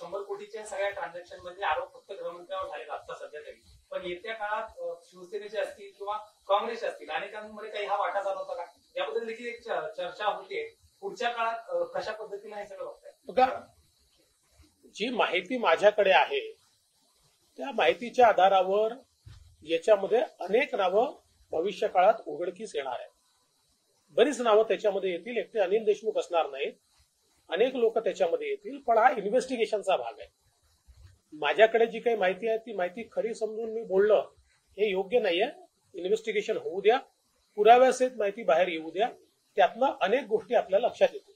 100 कोटीच्या सगळ्या ट्रान्झॅक्शन मध्ये आरोप फक्त गृहमंत्र्यांवर झालेत आता सध्या तरी, पण येत्या काळात शिवसेनेचे असतील किंवा काँग्रेस असतील अनेकांमध्ये काही हा वाटा जाणवता का? याबद्दल देखील एक चर्चा होते. पुढच्या काळात कशा पद्धतीने हे सगळं बघताय? बघा, जी माहिती माझ्याकडे आहे त्या माहितीच्या आधारावर याच्यामध्ये अनेक नावं भविष्य काळात उघडकीस येणार आहे. बरीच नावं त्याच्यामध्ये येतील. एकटे अनिल देशमुख असणार नाहीत, अनेक लोक त्याच्यामध्ये येतील. पण हा इन्व्हेस्टिगेशनचा भाग आहे. माझ्याकडे जी काही माहिती आहे ती माहिती खरी समजून मी बोलणं हे योग्य नाहीये. इन्व्हेस्टिगेशन होऊ द्या, पुराव्यासहित माहिती बाहेर येऊ द्या, त्यातनं अनेक गोष्टी आपल्या लक्षात येतील.